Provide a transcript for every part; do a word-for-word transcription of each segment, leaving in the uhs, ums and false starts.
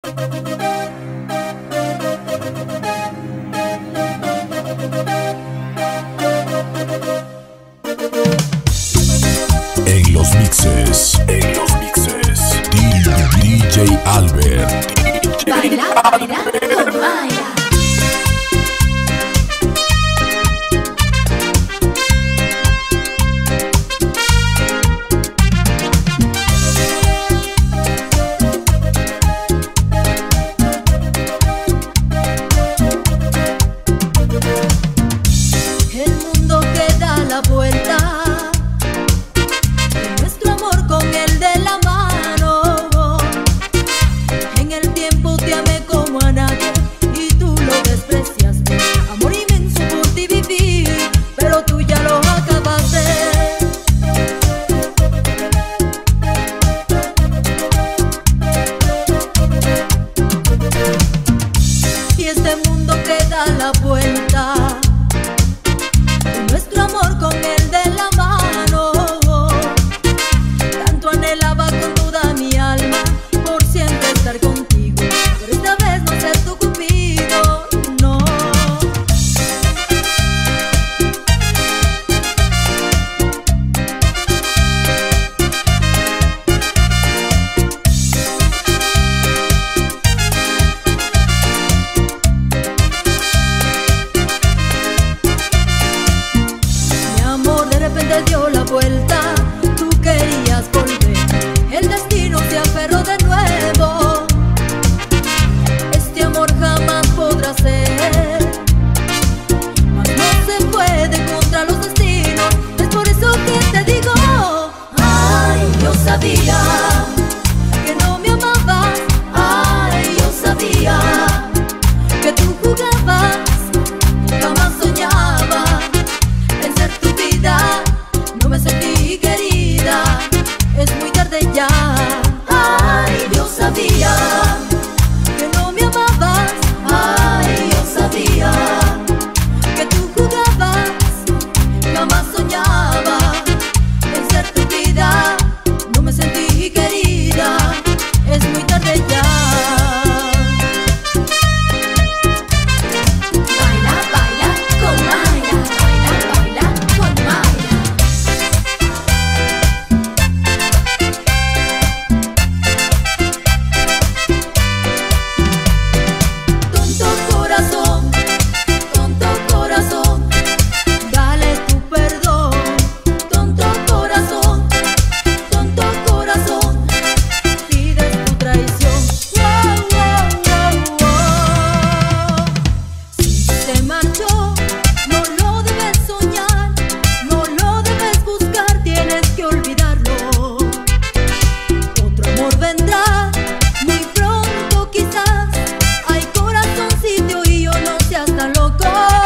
En los mixes, en los mixes, D J Albert. Baila, baila con Maya. El mundo que da la vuelta, nuestro amor con el de la mano. En el tiempo te amé como a nadie y tú lo despreciaste. Amor inmenso por ti viví, pero tú ya lo acabaste. Y este mundo que da la vuelta, nuestro amor con el de la mano. Tanto anhelaba con toda mi alma por siempre estar contigo, pero esta vez no ser tu cupido, no. Mi amor de repente dio la vuelta, tú querías volver, el destino se aferró de nuevo. Este amor jamás podrá ser, mas no se puede contra los destinos. Es por eso que te digo, ay, yo sabía que no me amabas, ay, yo sabía que tú jugabas, jamás soñaba en ser tu vida, no me sentí querida, es muy tarde ya. Ay, yo sabía que no me amabas, ay, yo sabía que tú jugabas, jamás soñaba en ser tu vida, no me sentí querida, es muy tarde ya. Baila, baila con Maya. Baila, baila con Maya. Tonto corazón, tonto corazón, dale tu perdón. Tonto corazón, tonto corazón, pides tu traición. Wow, wow, wow, wow. Si se marchó, no lo debes soñar, no lo debes buscar, tienes que olvidarlo. Otro amor vendrá muy pronto quizás. Ay, corazoncito, y yo no seas tan loco.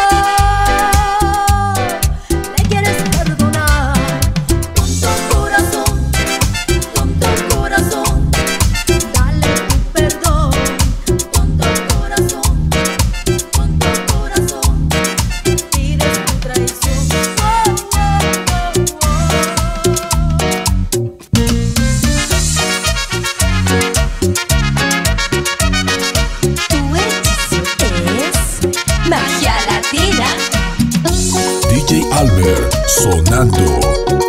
Le quieres perdonar. Tonto corazón, tonto corazón, dale tu perdón. Tonto corazón, tonto corazón, pides tu traición. Wow, wow, wow, wow. Tu hechizo es magia latina. D J Albert sonando.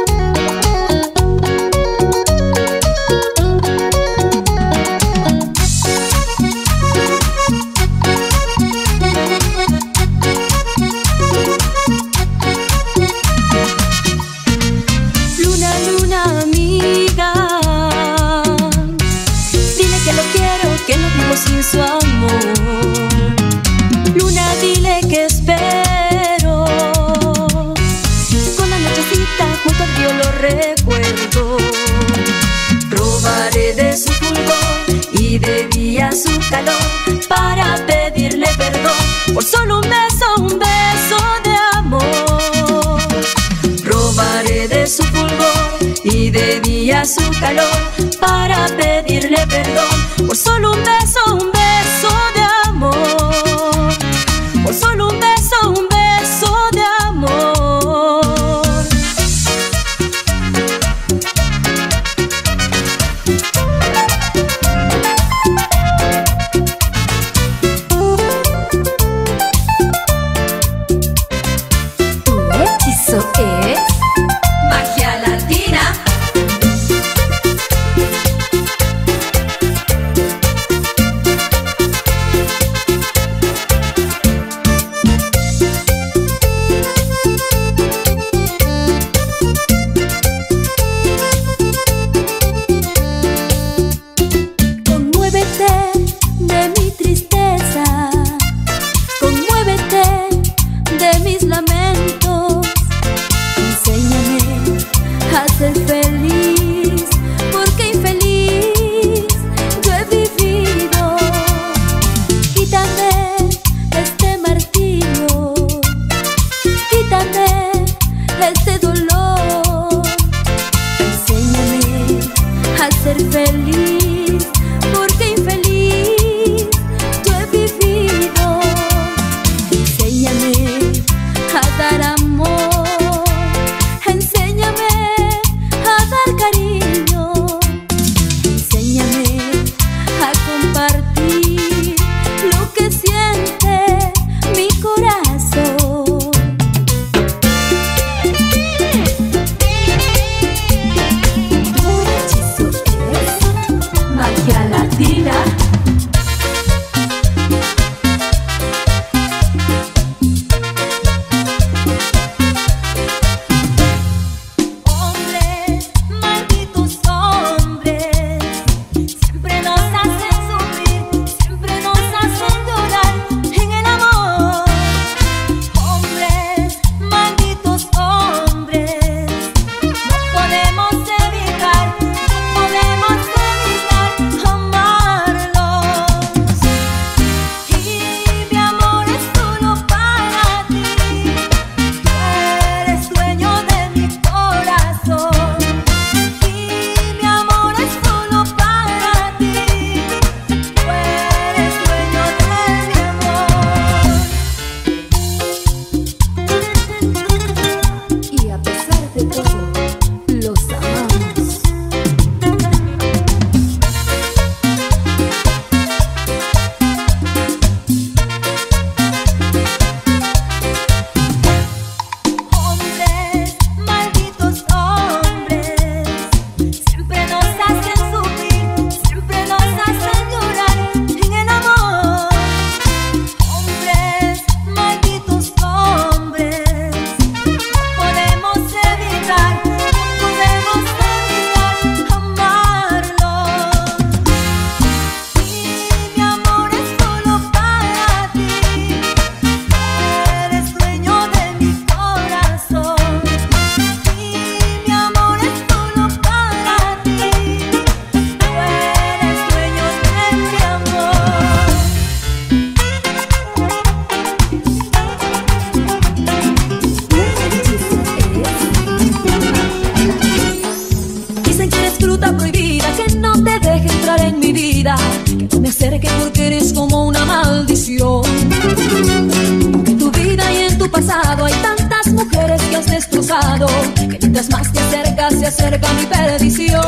Luna, luna amiga, dile que lo quiero, que no vivo sin su amor. Luna, dile que espero, con la nochecita junto al río lo recuerdo. Robaré de su fulgor y de día su calor, para pedirle perdón por solo un beso, un beso de amor. Robaré de su fulgor y de día su calor, para pedirle perdón por solo un beso, un beso de amor. Por solo un beso, un beso de amor. mi vida, que no me acerque porque eres como una maldición. En tu vida y en tu pasado hay tantas mujeres que has destrozado, que mientras más te acercas se acerca mi perdición.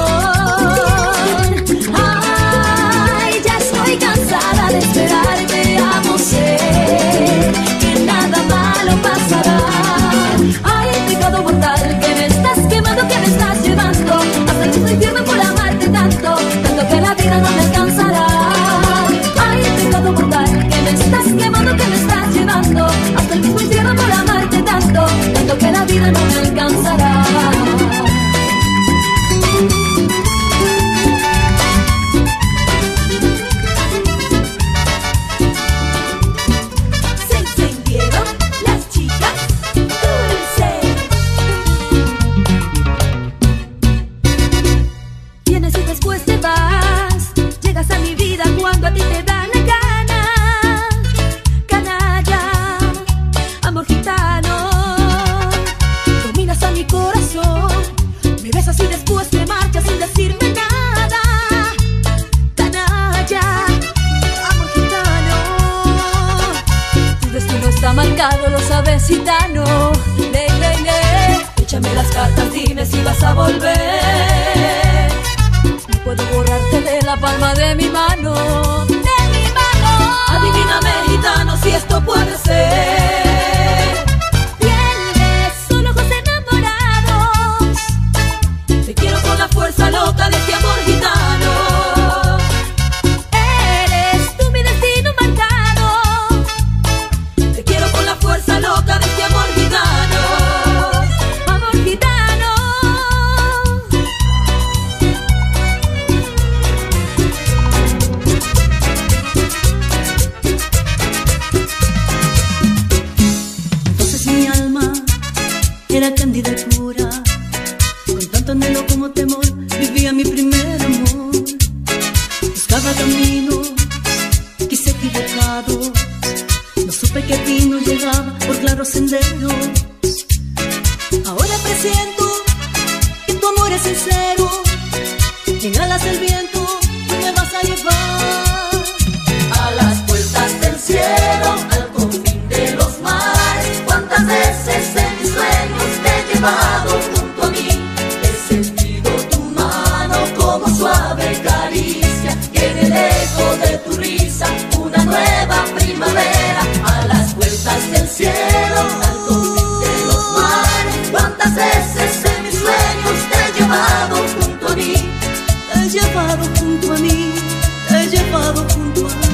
Ay, ya estoy cansada de esperarte, amo, sé que nada malo pasará. Ay, pecado mortal que me estás quemando, que me estás llevando hasta el mismo infierno por amarte tanto, tanto que la vida no me alcanzará. Ay, pecado mortal que me estás quemando, que me estás llevando hasta el mismo infierno por amarte tanto, tanto que la vida no me alcanzará. Marcado, lo sabes, gitano. Le, le, le. Échame las cartas, dime si vas a volver. No puedo borrarte de la palma de mi mano, de mi mano. Adivíname, gitano, si esto puede ser. Tienes solo ojos enamorados. Te quiero con la fuerza loca de este amor gitano. Loca de este amor gitano, amor gitano. Entonces mi alma era cándida y pura, con tanto anhelo como temor vivía mi primer amor. Buscaba caminos, quise equivocados, no supe que a ti no llegaba por claros senderos. Ahora presiento que tu amor es sincero, en alas del viento tú me vas a llevar a las puertas del cielo, al confín de los mares. Cuántas veces en mis sueños te he llevado junto a mí, he sentido tu mano como suave caricia, y en el eco de tu risa una nueva primavera. A las puertas del cielo, al confín de los mares. Cuántas veces en mis sueños te he llevado junto a mí, te he llevado junto a mí, te he llevado junto a mí.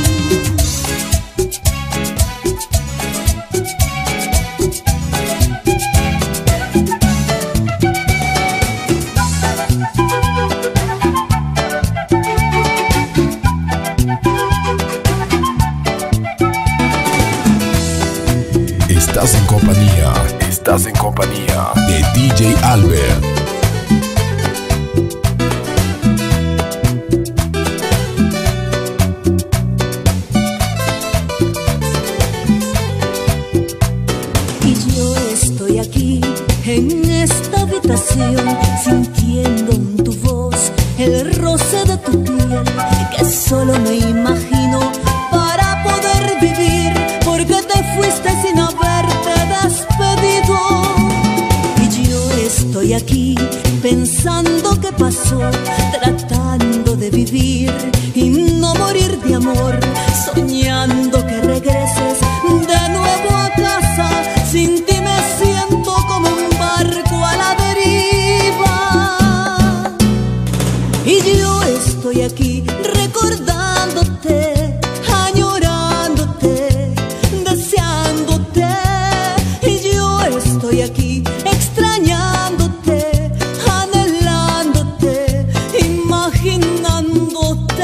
Estás en compañía, estás en compañía de D J Albert. Y yo estoy aquí en esta habitación, sintiendo en tu voz el roce de tu piel, que solo me imagino para poder vivir, porque te fuiste sin haberte despedido. Y yo estoy aquí pensando qué pasó, tratando de vivir y no morir de amor, soñando que regreses de nuevo a casa. Sin ti me siento como un barco a la deriva. Y yo estoy aquí recordándote, añorándote, deseándote. Y yo estoy aquí extrañándote, anhelándote, imaginándote.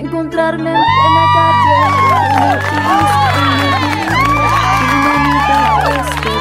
encontrarme en la calle, una pista, una mitad esto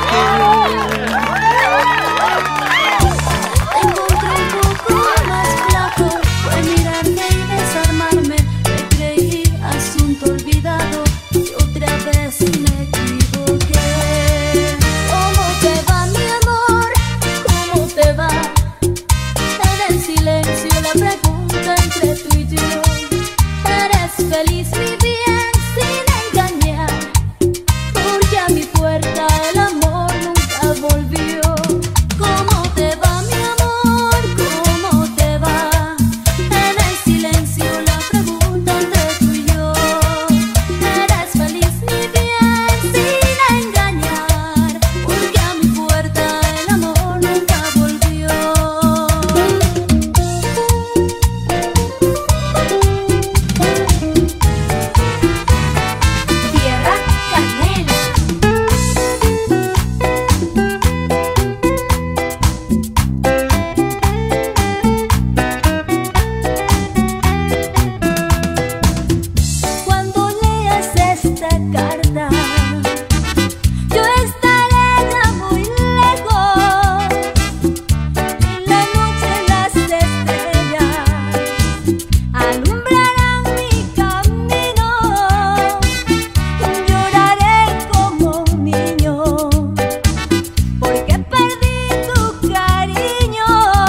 te encontré un poco más flaco, fue mirarme y desarmarme, me creí asunto olvidado y otra vez me equivoqué. ¿Cómo te va, mi amor? ¿Cómo te va? En el silencio la pregunta entre tú y yo. ¿Eres feliz, mi bien, sin engañar? Porque a mi puerta el amor nunca volvió. ¿Cómo te va, mi amor? ¿Cómo te va? En el silencio la pregunta entre tú y yo. ¿Eres feliz, mi bien, sin engañar? Porque a mi puerta el amor nunca volvió. Tierra Canela. Cuando leas esta carta, yo estaré ya muy lejos. En la noche las estrellas alumbrarán mi camino. Lloraré como un niño porque perdí tu cariño.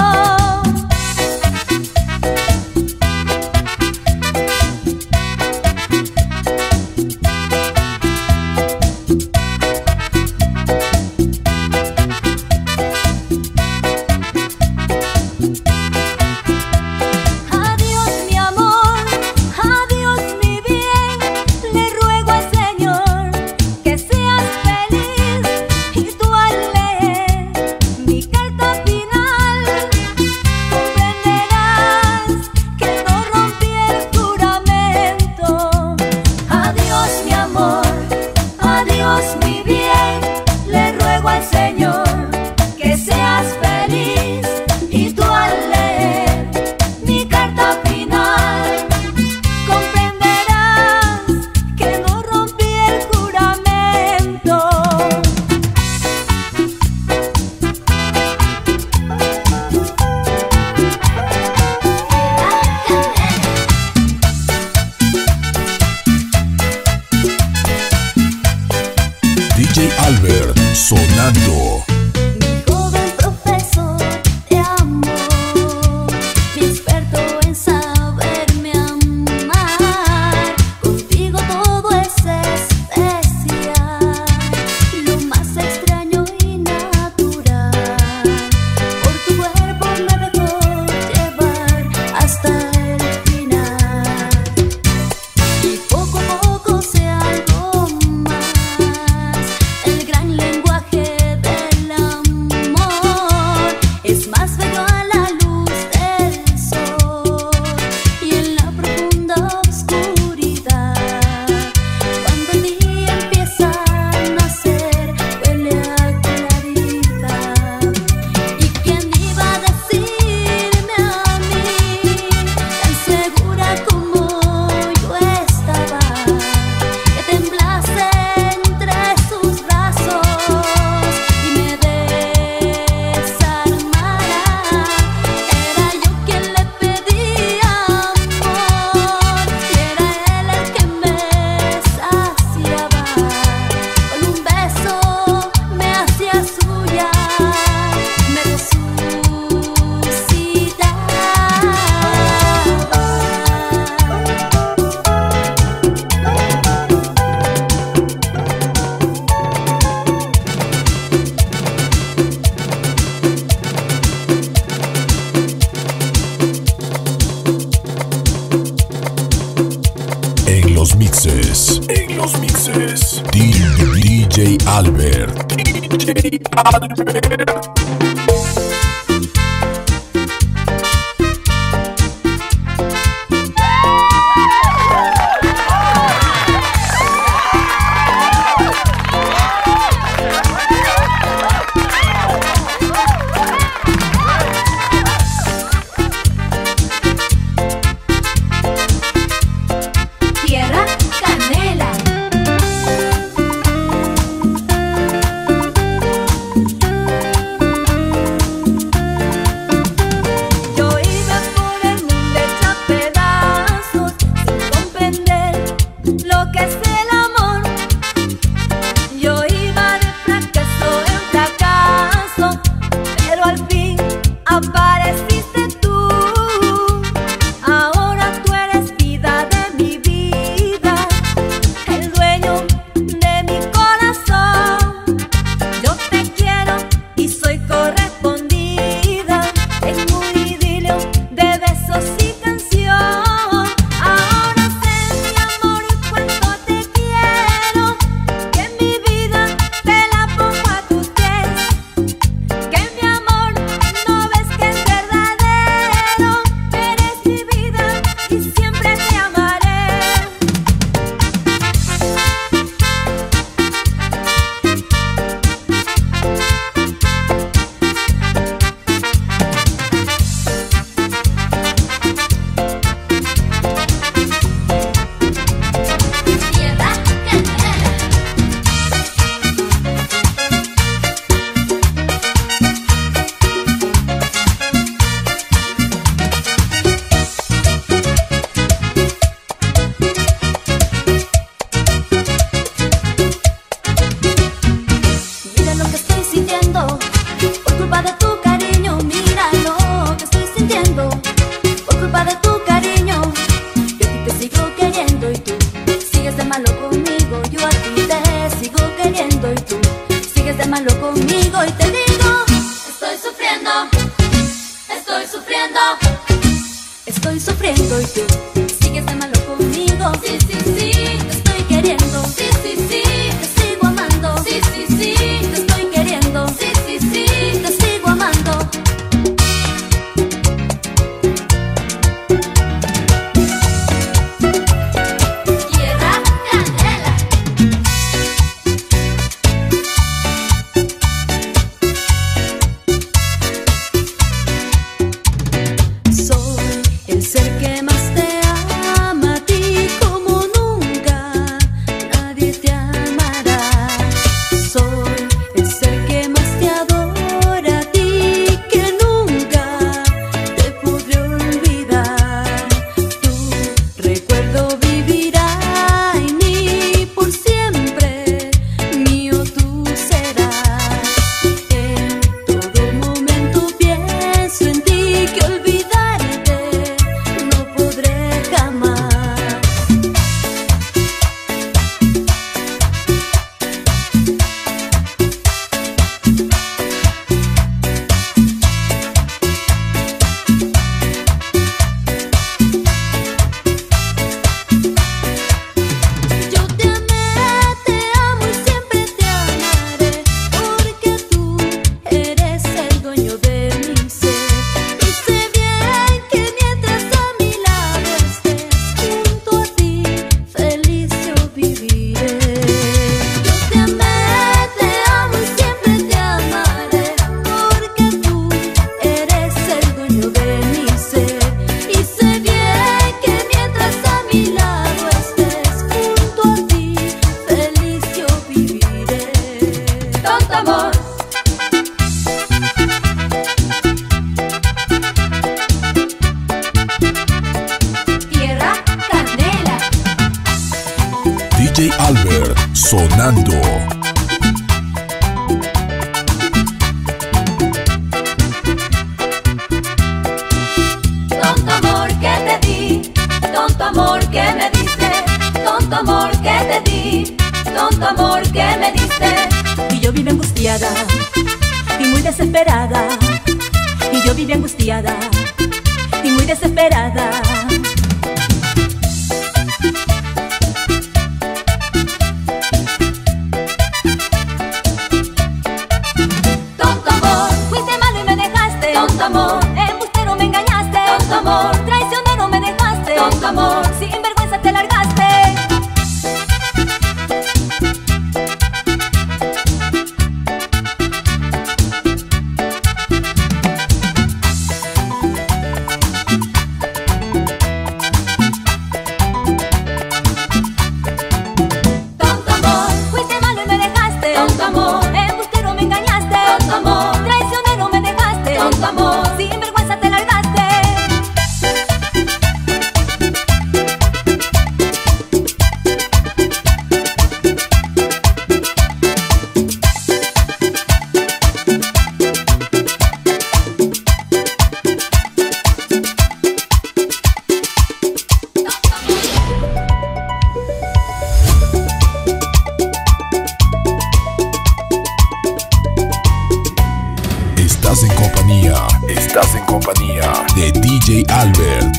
Adiós, mi amor, adiós, mi bien, le ruego al Señor que seas feliz. Y tú al leer mi carta final comprenderás que no rompí el juramento. Adiós, mi amor, adiós, mi bien, le ruego al Señor que seas feliz. Y tú al leer mi carta final comprenderás que no rompí el juramento. D J Albert sonando. Mi joven profesor de amor, mi experto en saberme amar, contigo todo es especial, lo más extraño y natural. Por tu cuerpo me dejó llevar hasta el final, y poco a poco sé algo más. El gran lenguaje del amor es más bello a la luz del sol y en la profunda oscuridad. Cuando el día empieza a nacer, huele a claridad. ¿Y quién iba a decirme a mí, tan segura como yo estaba, que temblase entre sus brazos y me desarmara? Era yo quien le pedía amor y era él el que me saciaba. Con un beso me hacía suya, me En los mixes, en los mixes, D J Albert. D J Albert. Sigues de malo conmigo. Sí, sí, sí, te estoy queriendo. Sí, sí, sí, te sigo amando. Sí, sí, sí, te estoy queriendo. Sí, sí, sí, te sigo amando. Tierra Candela. Soy el ser que más te ama a ti como nunca nadie te amará. Soy el ser que más te adora a ti que nunca te podré olvidar. Tu recuerdo vivirá en mí por siempre, mío tú serás. En todo momento pienso en ti, que olvidarte no podré jamás. Yo te amé, te amo y siempre te amaré, porque tú eres el dueño de mi ser. Y sé bien que mientras a mi lado estés, junto a ti feliz yo viviré. Yo te amé, te amo y siempre te amaré, porque tú eres el dueño de mi ser. Y sé bien que mientras a mi lado estés, junto a ti feliz yo viviré. Tanto amor. Tierra Candela. D J Albert sonando. Tonto amor que te di, tonto amor que me diste, tonto amor que te di, tonto amor que me diste. Y yo vivo angustiada y muy desesperada, y yo vivo angustiada y muy desesperada. Tonto amor, fuiste malo y me dejaste. Tonto amor, embustero me engañaste. Tonto amor, traicionero me dejaste. Tonto amor, sin vergüenza te largaste. Tonto amor, fuiste malo y me dejaste. Tonto amor, embustero me engañaste. Tonto amor, traicionero me dejaste. Tonto amor, sin vergüenza te largaste. Estás en compañía, estás en compañía de D J Albert.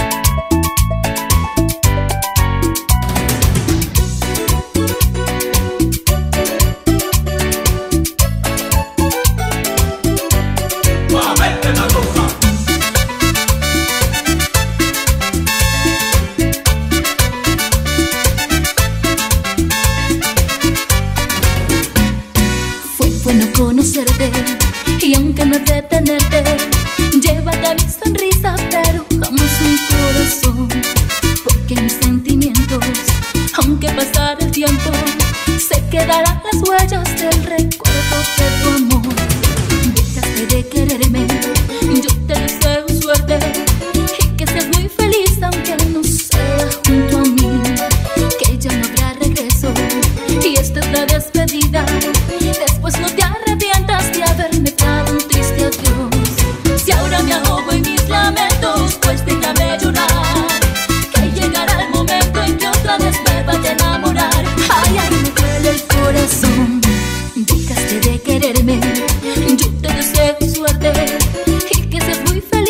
Fue bueno conocerte, y aunque no he de tenerte, llévate mi sonrisa, pero jamás un corazón. Porque mis sentimientos, aunque pasara el tiempo, se quedarán las huellas del recuerdo de tu amor. Dejaste de quererme, yo te deseo suerte, y que seas muy feliz aunque no sea junto a mí. Que ya no habrá regreso, y esta es la despedida. Después no te arrepientas de haberme dado un triste adiós. Si ahora me ahogo en mis lamentos, pues déjame llorar, que llegará el momento en que otra vez me vaya a enamorar. Ay, ay, me duele el corazón. Dejaste de quererme, yo te deseo suerte, y que seas muy feliz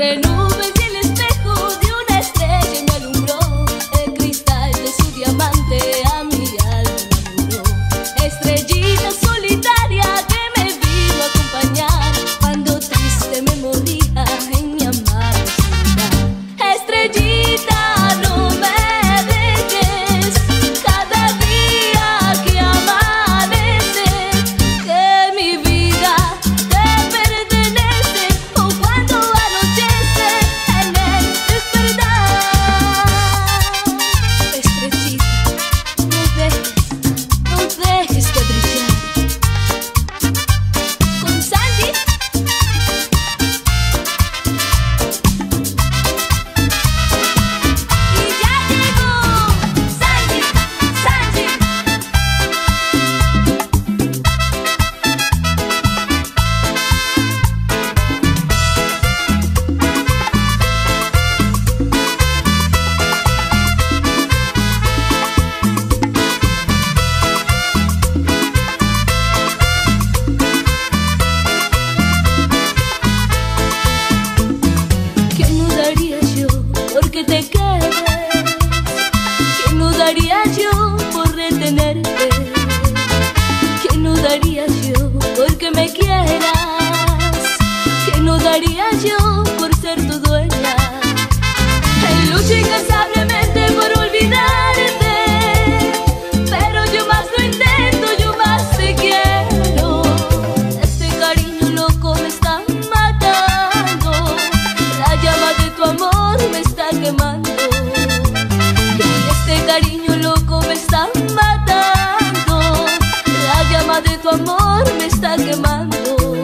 Entre nubes y el espejo de una estrella me alumbró. El cristal de su diamante a mi alma enamoró. Estrellita solitaria que me vino a acompañar cuando triste me moría en mi amada soledad. Estrellita, no me dejes cada día que amanece, que mi vida te pertenece, o cuando anochece en el despertar. Estrellita, no dejes, no dejes de brillar. Con Sandy. Y ya llegó Sandy, Sandy. ¿Qué no daría yo porque te quedes? ¿Qué no daría yo por retenerte? ¿Qué no daría yo porque me quieras? ¿Qué no daría yo por ser tu dueña? Lucho incansablemente por olvidarte, pero yo más lo intento, yo más te quiero. Este cariño loco me está matando, la llama de tu amor me está quemando. Este cariño loco me está matando, la llama de tu amor me está quemando.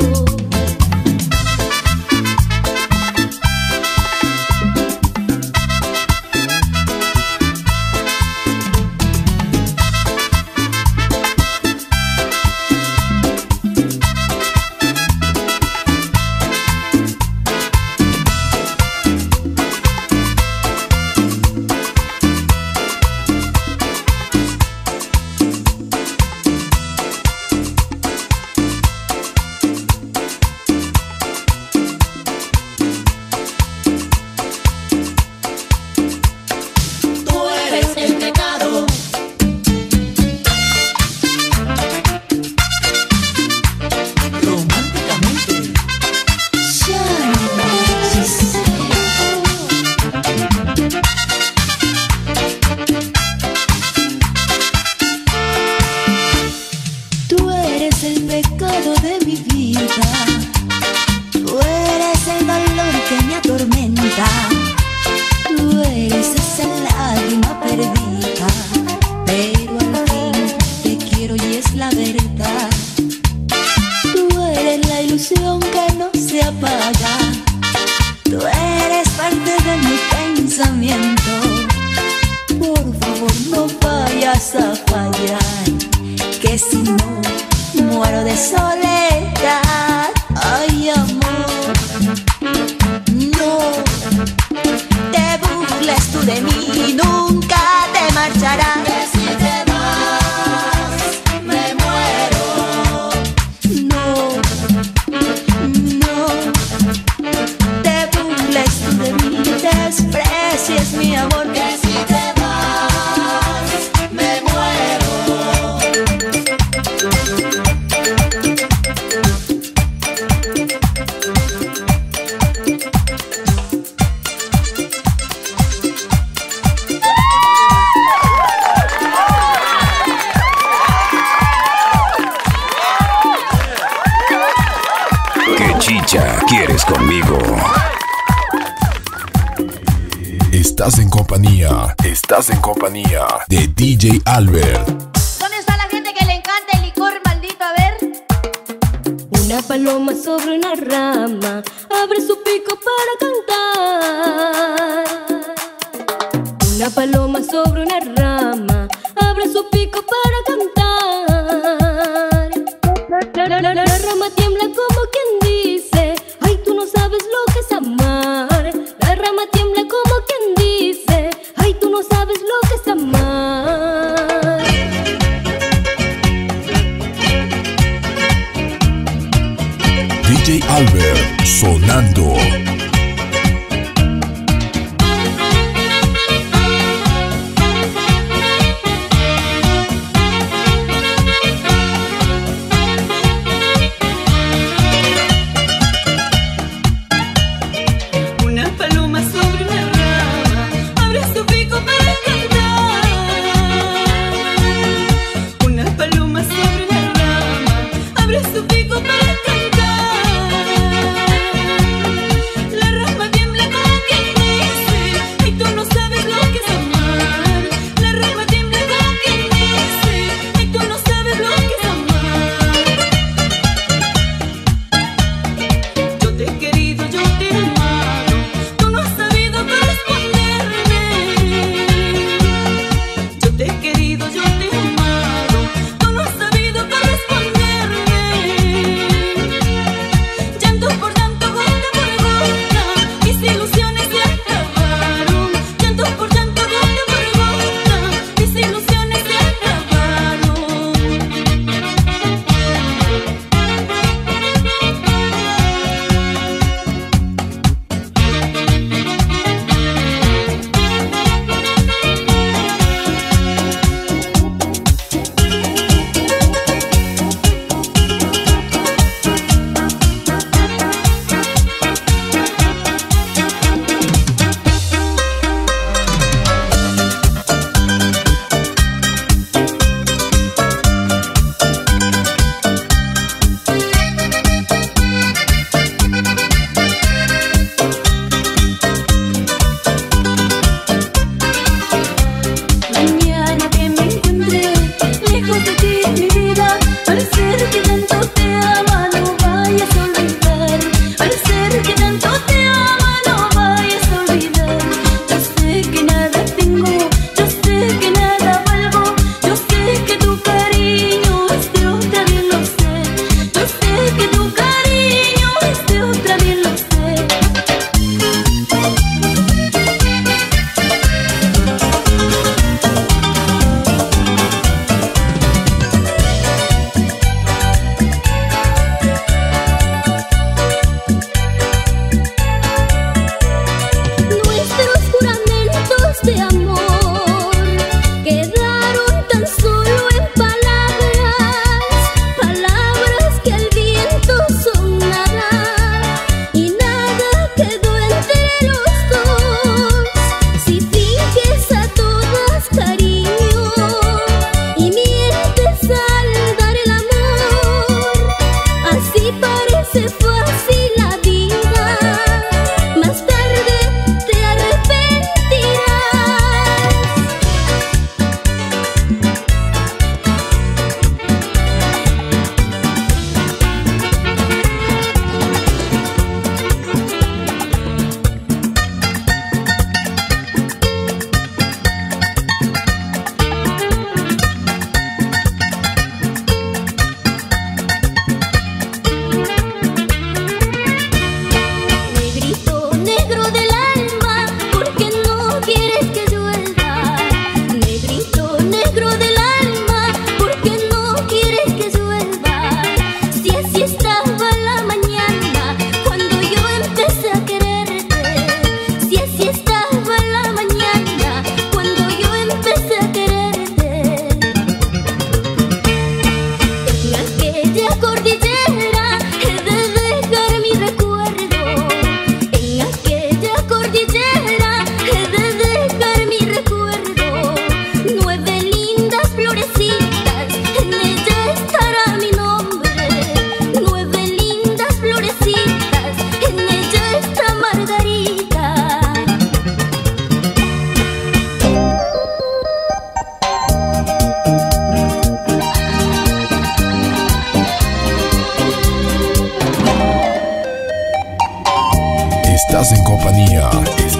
Tú eres el pecado de mi vida, tú eres el dolor que me atormenta, tú eres esa lágrima perdida, pero al fin te quiero y es la verdad. Tú eres la ilusión que no se apaga, tú eres parte de mi pensamiento. Por favor no vayas a fallar, que si no muero de soledad. Ay, amor, no te burles tú de mí, nunca te marcharás. Que si te vas, me muero. No, no te burles tú de mí, desprecies mi amor. Que si te vas, me muero. ¿Qué chicha quieres conmigo? Estás en compañía, estás en compañía de D J Albert. ¿Dónde está la gente que le encanta el licor maldito? A ver. Una paloma sobre una rama abre su pico para cantar. Una paloma sobre una rama abre su pico para cantar. La, la, la, la, la rama tiembla como quien dice: ay, tú no sabes lo que es amar. La rama tiembla como quien dice: ay, tú no sabes lo que es amar. D J Albert sonando.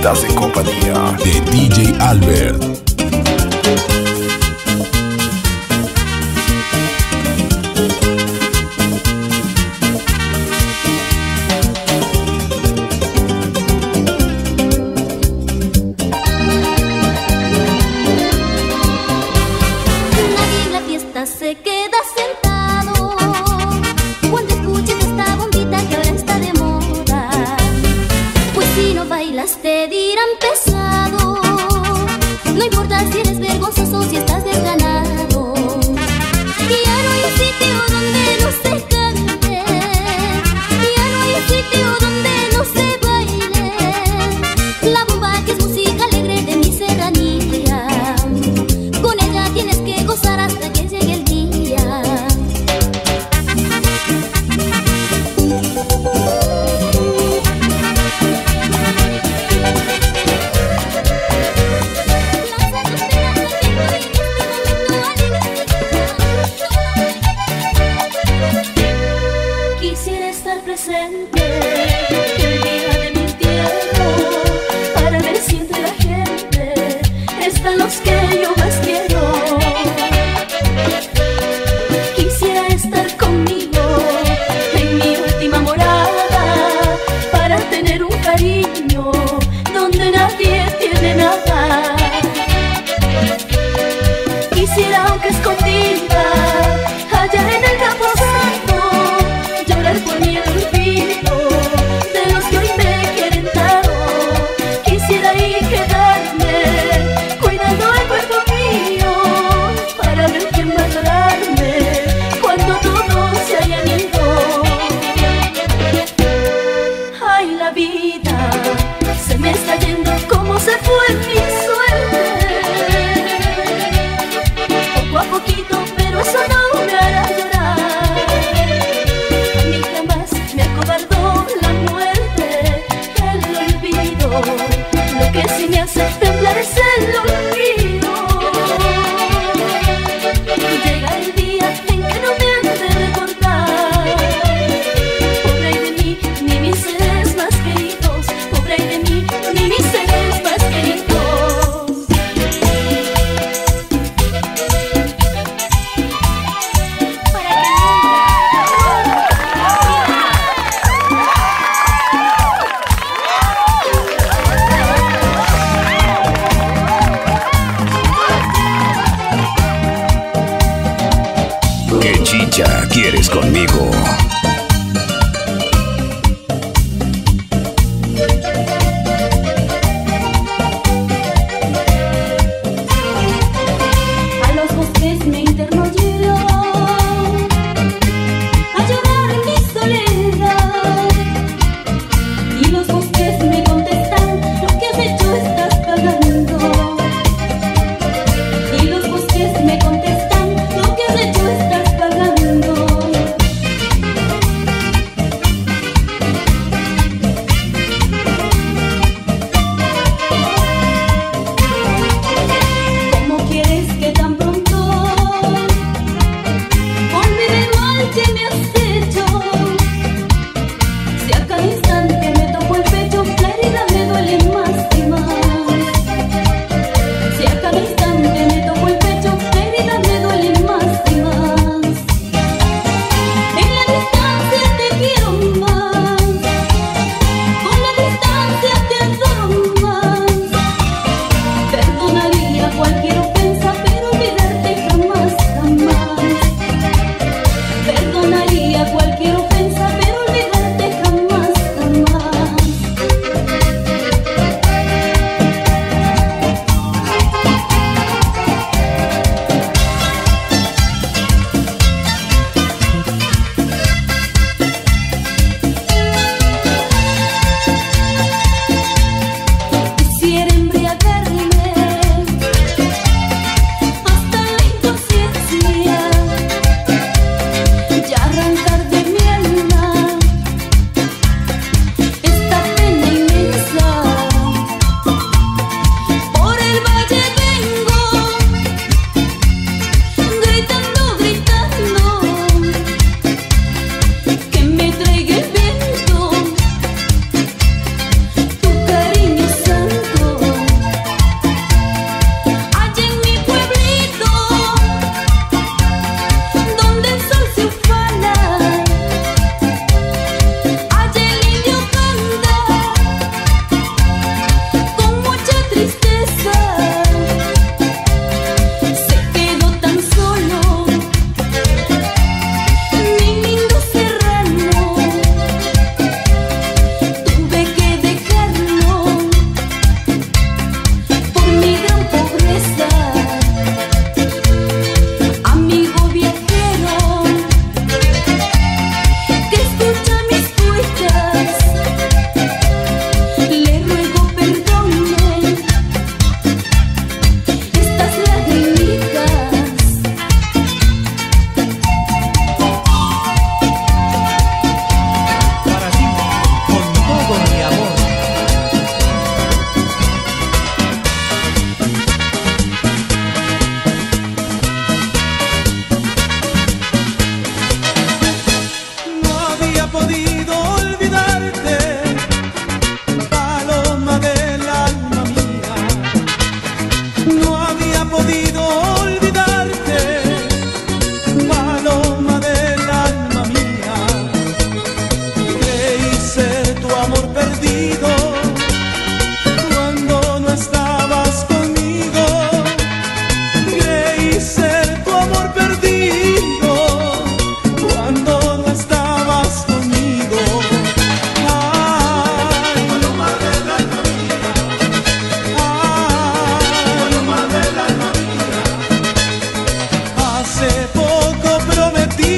Estás en compañía de D J Albert. Nadie en la fiesta se queda sentado cuando escuches esta bombita que ahora está de moda. Pues si no bailas te dirán pesado. No importa si eres vergonzoso, si estás desganado. Ya no hay un sitio donde no se cante, ya no hay un sitio donde no se baile. La bomba que es música alegre de mi serranía, con ella tienes que gozar hasta que llegue el día. Quisiera estar presente el día de mi entierro para ver si entre la gente están los que yo más quiero. Quisiera estar conmigo en mi última morada para tener un cariño donde nadie tiene nada. Quisiera, aunque escondida, allá en el camposanto, llorar por mi olvido de los que hoy me quieren tanto. Quisiera ahí quedarme cuidando el cuerpo mío para ver quién va a adorarme cuando todos se hayan ido. Ay, la vida se me está yendo como se fue mi suerte. Poco a poquito, pero eso no me hará llorar. Ni jamás me acobardó la muerte, el olvido. Lo que sí me hace temblar es el olvido. Llega el día en que no me han de recordar. Pobre ay de mí, ni mis seres más queridos. Pobre ay de mí, ni mis seres más queridos. ¿Qué chicha quieres conmigo? A los bosques me interno yo, a llorar en mi soledad. Y los bosques me contestan: lo que has hecho estás pagando. Y los bosques me contestan: lo que has hecho estás pagando.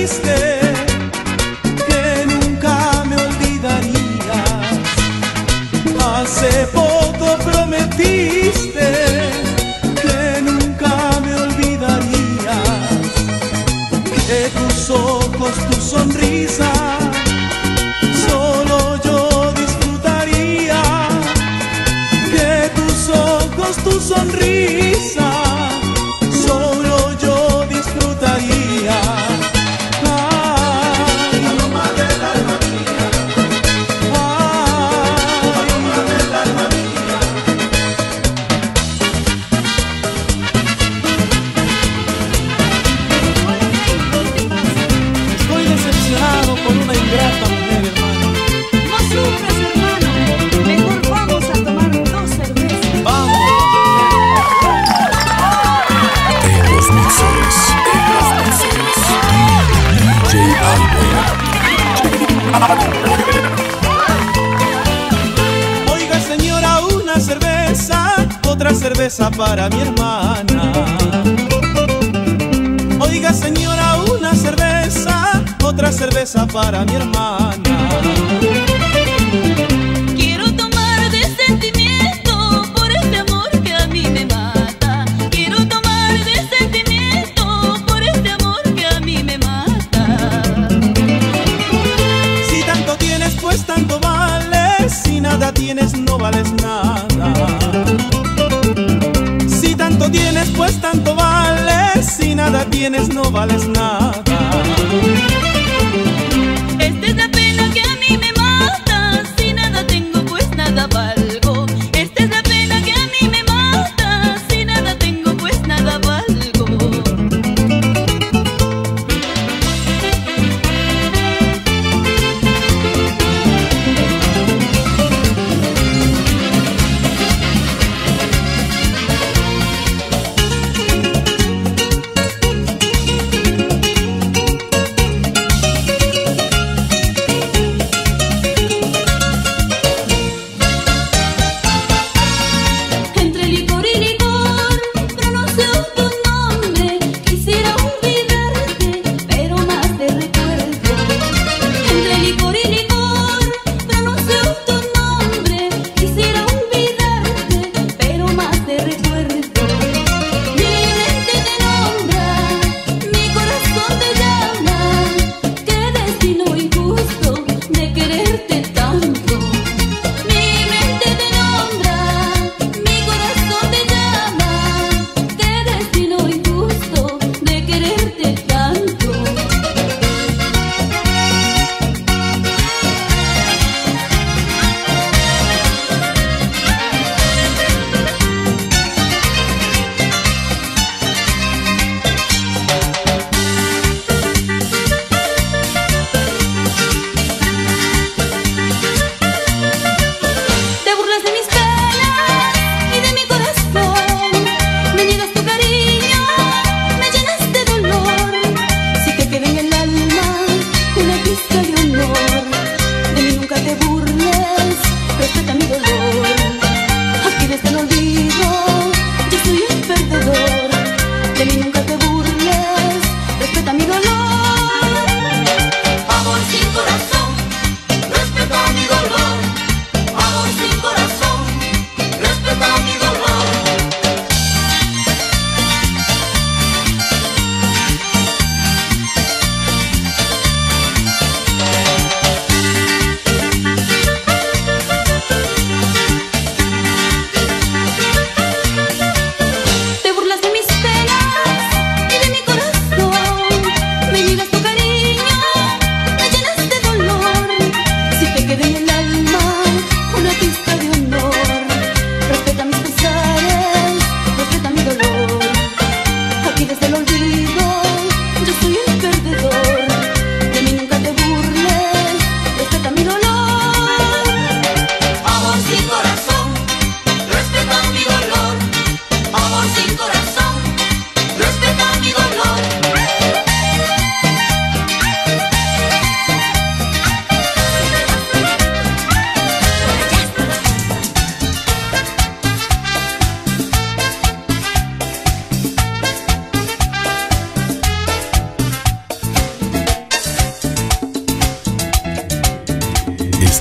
dijiste que nunca me olvidarías. Hace poco prometiste que nunca me olvidarías, que tus ojos, tu sonrisa, solo yo disfrutaría, que tus ojos, tu sonrisa, solo yo disfrutaría. Ay, paloma del alma mía, ay, paloma del alma mía. Estoy decepcionado por una ingrata mujer, hermano. No sufras, hermano. Mejor vamos a tomar dos cervezas. Vamos. En los mixes, en los mixes, D J Albert. Oiga, señora, una cerveza, otra cerveza para mi hermana. Oiga, señora, una cerveza, otra cerveza para mi hermana. Quiero tomar de sentimiento por este amor que a mí me mata. Quiero tomar de sentimiento por este amor que a mí me mata. Si tanto tienes, pues tanto vales. Si nada tienes, no vales nada. Si tanto tienes, pues tanto vales. Si nada tienes, no vales nada. Esta es la pena que a mí me mata. Si nada tengo, pues nada valgo. Esta es la pena que a mí me mata. Si nada tengo, pues nada valgo.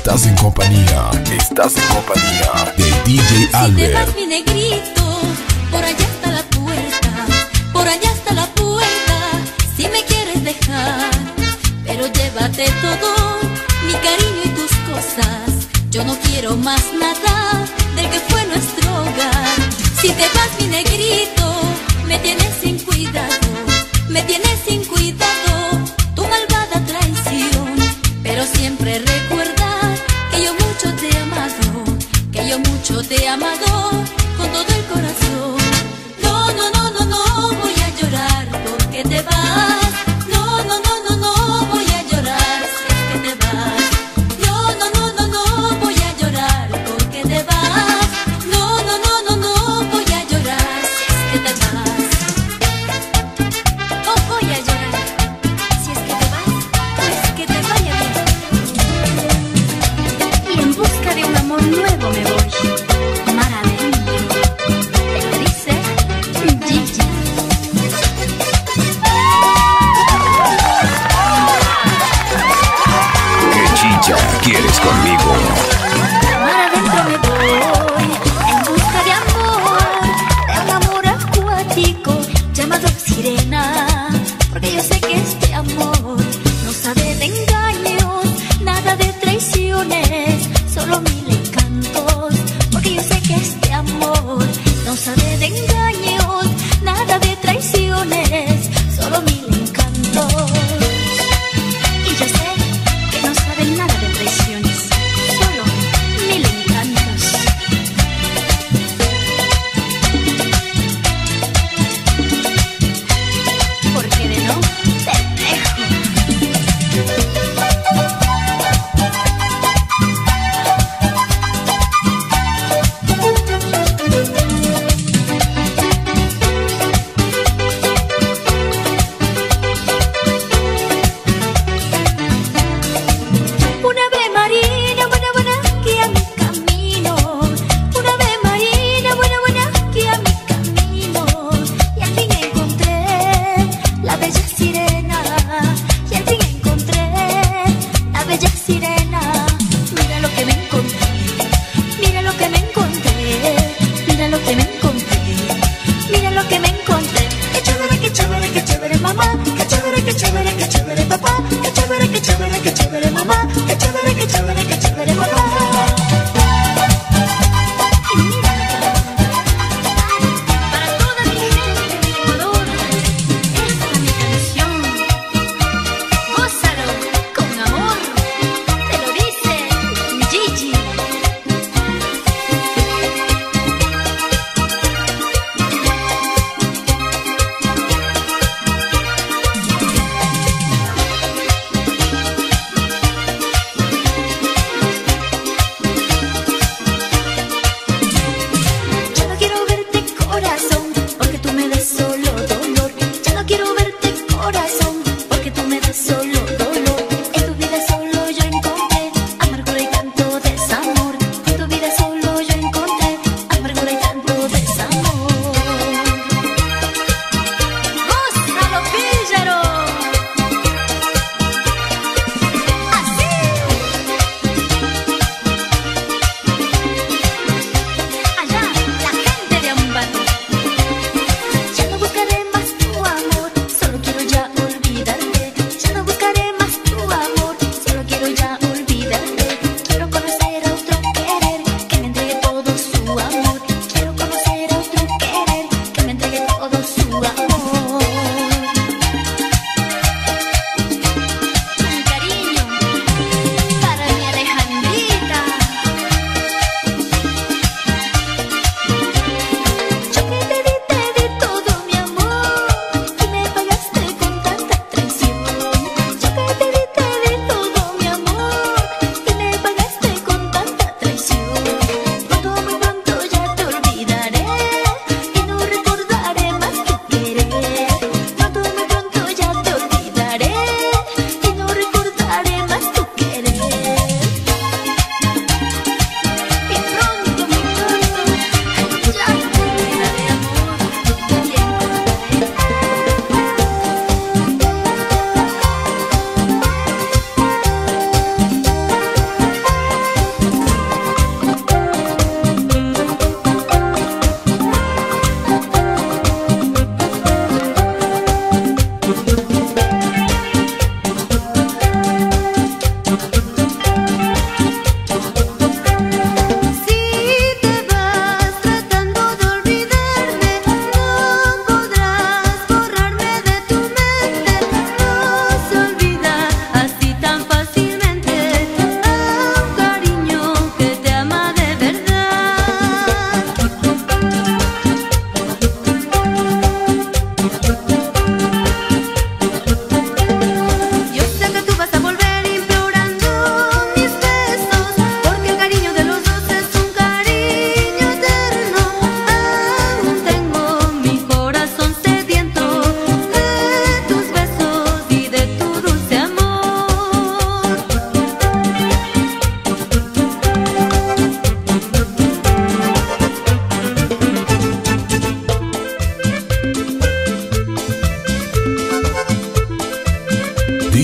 Estás en compañía, estás en compañía de D J Si te vas, Albert. mi negrito, por allá está la puerta, por allá está la puerta, si me quieres dejar, pero llévate todo, mi cariño y tus cosas, yo no quiero más nada del que fue nuestro hogar. Si te vas, mi negrito, me tienes sin cuidado, me tienes sin cuidado, tu malvada traición, pero siempre recuerda que yo mucho te he amado, que yo mucho te he amado con todo el corazón. No, no, no, no, no voy a llorar porque te vas. No, no, no, no, no voy a llorar si es que te vas. No, no, no, no, no voy a llorar porque te vas. No, no, no, no, no voy a llorar si es que te vas. No voy a llorar si es que te vas, pues que te vaya bien. Y en busca de un amor nuevo me voy. Mar adentro, te lo dice Gigi. ¿Qué chicha quieres conmigo? Mar adentro me voy, en busca de amor, de un amor acuático llamado sirena, porque yo sé que este amor no sabe de engaños, nada de traiciones, solo mil encantos, porque yo sé que este amor no sabe de engaños, nada de traiciones, solo mil encantos. Y yo sé que no sabe nada de traiciones, solo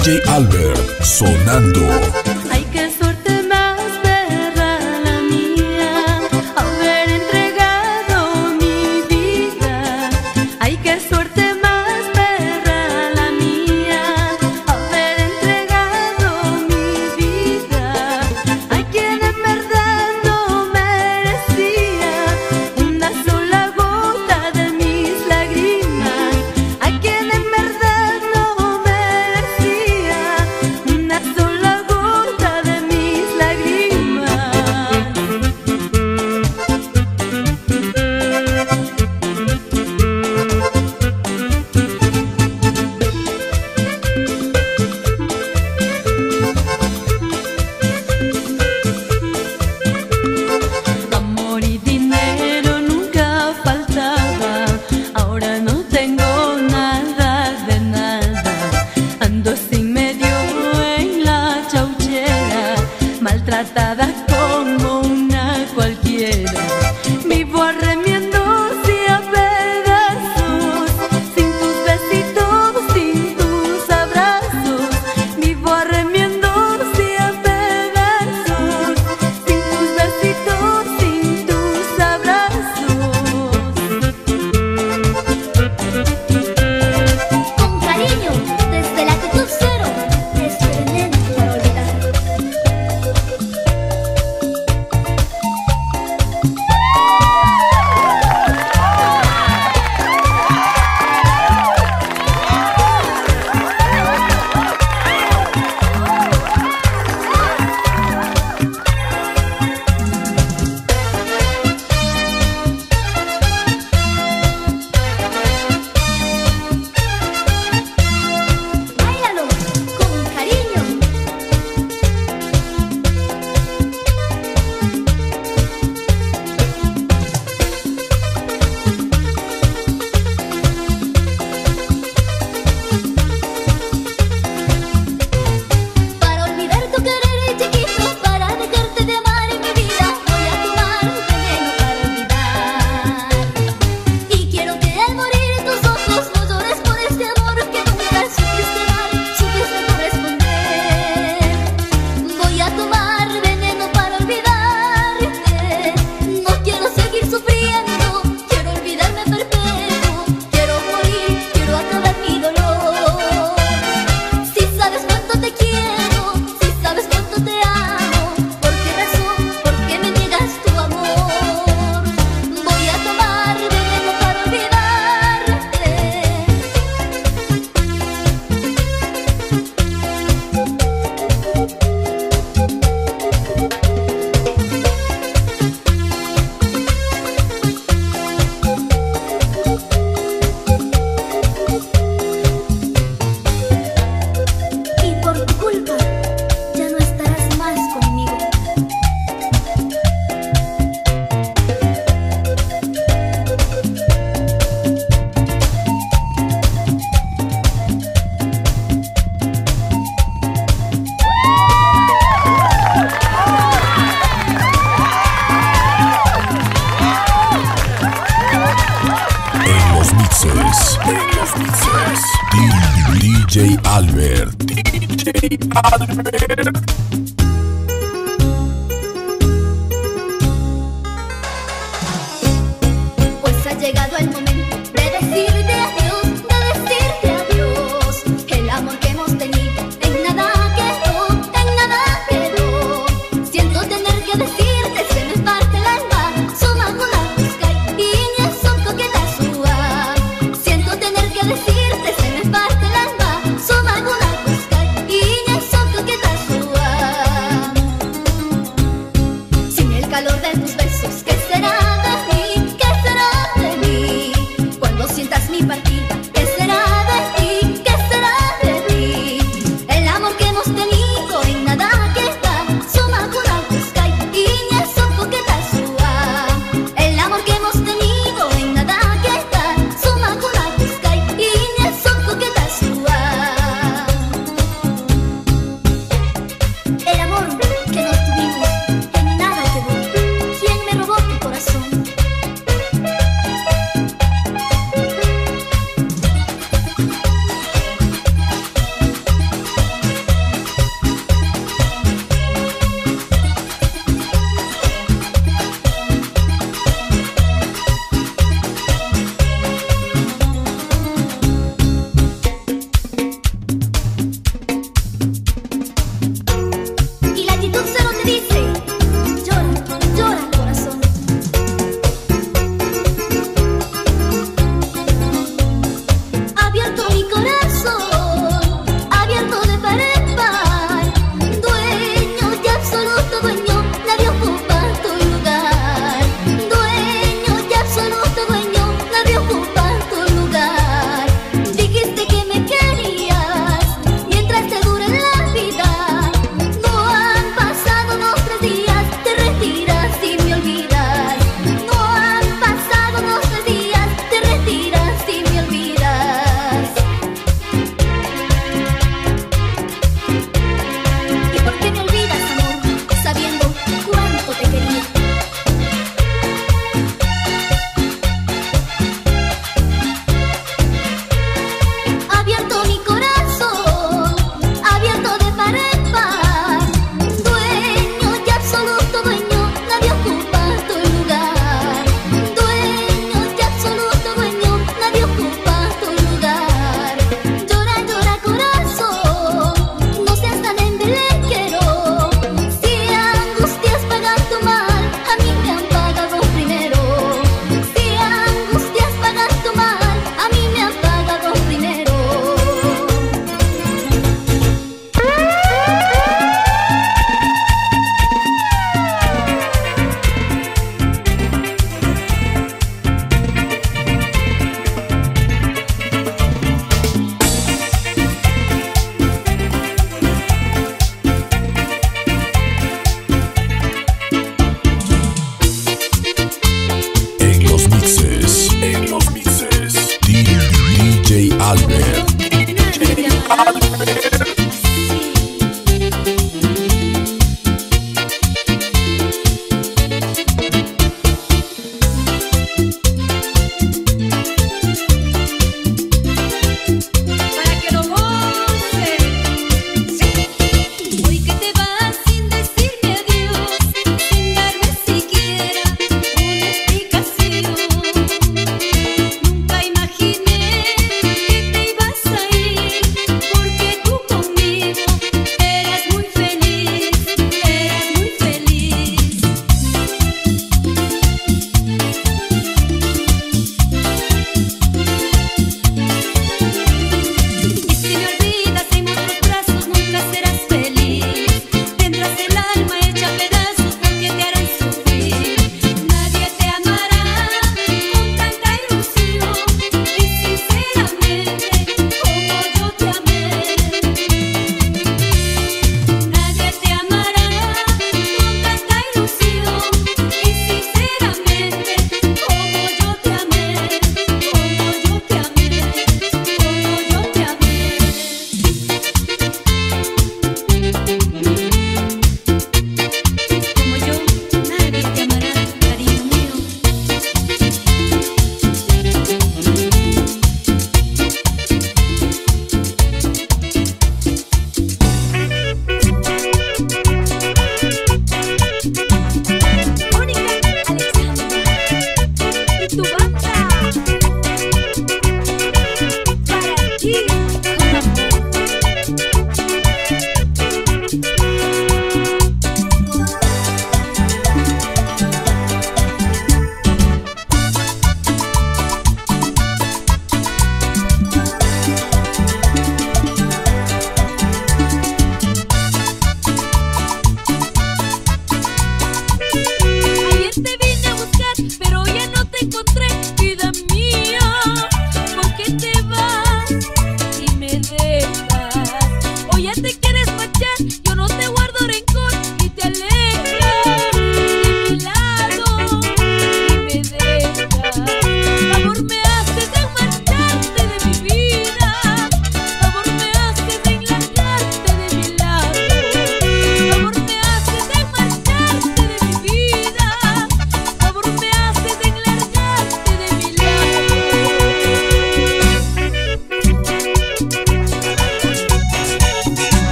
D J Albert sonando. Ay, qué suerte más perra la mía, haber entregado mi vida. Ay, qué suerte más perra la mía, haber entregado mi vida. Ay, quien en verdad no merecía una sola gota de mis lágrimas. Ay, quien en verdad no merecía una sola gota de mis lágrimas. Amor y dinero nunca faltaba, ahora no tengo nada de nada. Ando sin medio en la chauchera, maltratada como una cualquiera. Vivo a remiendos y a pedazos, sin tus besitos, sin tus abrazos. Vivo a remiendos y a pedazos, sin tus besitos, sin tus abrazos. Con cariño, desde la actitud cero, es veneno para olvidar. Báilalo, con cariño. Para olvidar tu querer chiquito, para dejarte de amar en mi vida, voy a tomar un veneno para olvidar. Y quiero que al morir en tus ojos no llores por este amor que nunca supiste dar, supiste corresponder. Voy a tomar veneno para olvidarte. No quiero seguir sufriendo, quiero olvidarme perpetuo. Quiero morir, quiero acabar mi dolor. Si sabes cuánto te quiero, si sabes cuánto te amo, ¿por qué razón, por qué me niegas tu amor? Voy a tomar veneno para olvidarte. Y por tu culpa ya no estarás más conmigo. En los mixes, en los mixes, D J Albert. D J Albert. Pues ha llegado el momento de decirte adiós, de decirte adiós. El amor que hemos tenido en nada quedó, en nada quedó. Siento tener que decirte, se me parte el alma. Suma una busca y ni son coqueta sua. Siento tener que decirte, se me parte el alma. Suma una busca y ni son coqueta sua.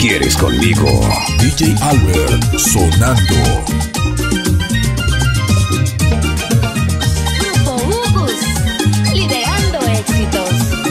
¿quieres conmigo? D J Albert sonando. Grupo Ugus, liderando éxitos.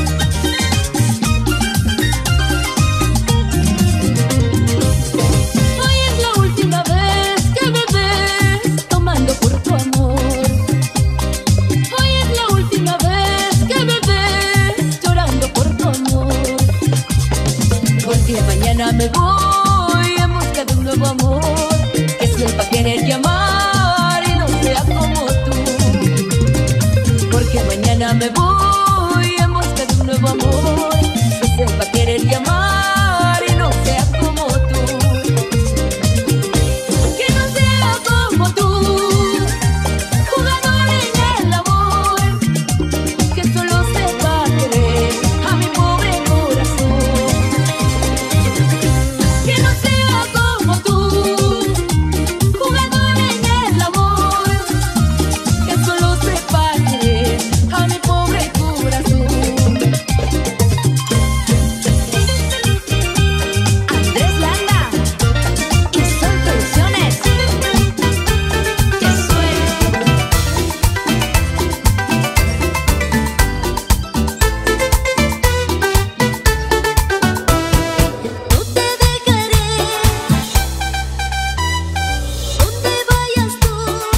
Hoy es la última vez que me ves tomando por tu amor. Hoy es la última vez que me ves llorando por tu amor. Porque mañana me voy en busca de un nuevo amor que sepa querer y amar y no sea como tú. Porque mañana me voy en busca de un nuevo amor que sepa querer y amar y no sea como tú. Que no sea como tú, jugador en el amor, que solo sepa querer a mi pobre corazón. Que no sea como tú, jugador en el amor, que solo sepa querer a mi pobre corazón. Andrés Landa y Sol Producciones. Que suene. No te dejaré donde vayas tú.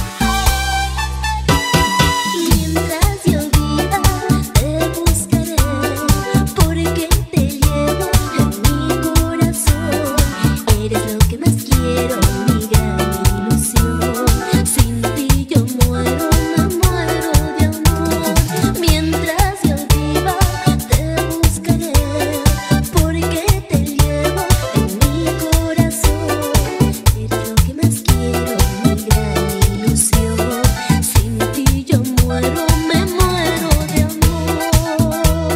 Mientras yo viva te buscaré, porque te llevo en mi corazón. Eres lo que más quiero, mi gran ilusión. Sin ti yo muero, me muero de amor. Mientras yo viva te buscaré, porque te llevo en mi corazón. Eres lo que más quiero, mi gran ilusión. Sin ti yo muero, me muero de amor.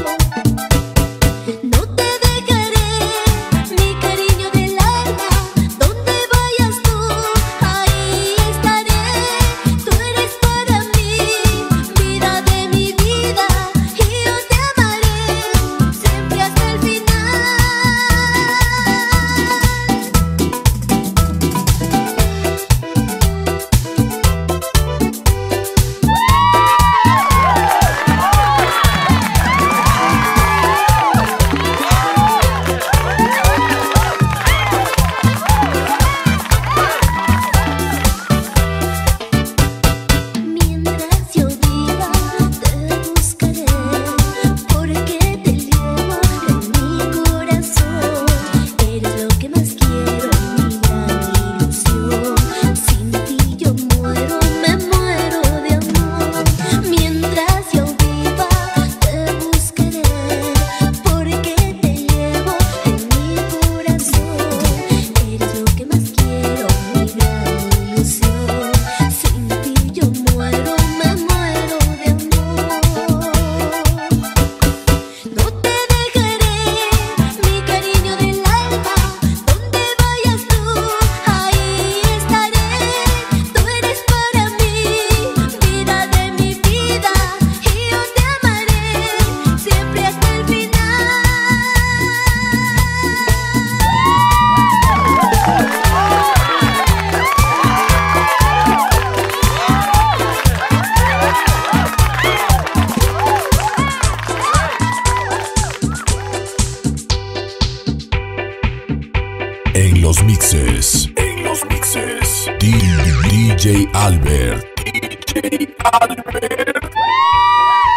No te dejaré, mi cariño del alma, donde vayas tú, ahí estaré. Tú eres para mí, vida de mi vida, y yo te amaré siempre hasta el final. Mientras yo viva te buscaré, porque te llevo en mi corazón. Eres lo que más quiero, mi gran ilusión. Sin ti yo muero, me muero de amor. Mientras yo viva te buscaré, porque te llevo en mi corazón. Eres lo que más quiero, mi gran ilusión. Sin ti yo muero, me muero de amor. No te dejaré, mi cariño del alma, donde vayas tú, ahí estaré. Tú eres para mí, vida de mi vida, y yo te amaré siempre hasta el final. En los mixes. En los mixes. D J Albert. D J Albert.